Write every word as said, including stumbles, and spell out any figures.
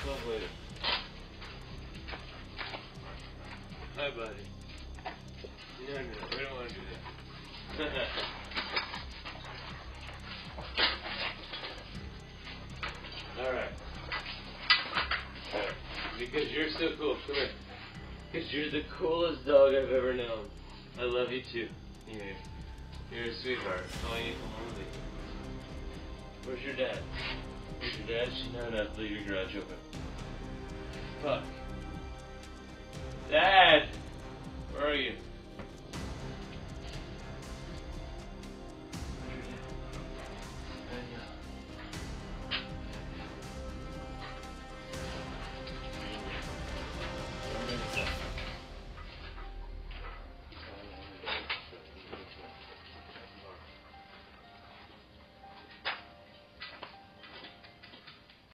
yourself later. Hi, buddy. No, no, no, we don't want to do that. Alright. Alright. Because you're so cool. Come here. Because you're the coolest dog I've ever known. I love you too. You're, you're a sweetheart. Oh, you come home with me. Where's your dad? Where's your dad? She's not enough. Leave your garage open. Fuck. Dad! Where are you?